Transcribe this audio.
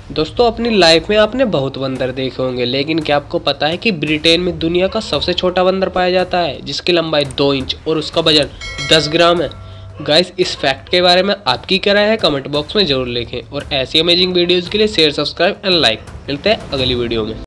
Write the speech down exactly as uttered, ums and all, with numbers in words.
दोस्तों अपनी लाइफ में आपने बहुत बंदर देखे होंगे, लेकिन क्या आपको पता है कि ब्रिटेन में दुनिया का सबसे छोटा बंदर पाया जाता है जिसकी लंबाई दो इंच और उसका वजन दस ग्राम है। गाइस, इस फैक्ट के बारे में आपकी क्या राय है कमेंट बॉक्स में जरूर लिखें और ऐसी अमेजिंग वीडियोस के लिए शेयर, सब्सक्राइब एंड लाइक। मिलते हैं अगली वीडियो में।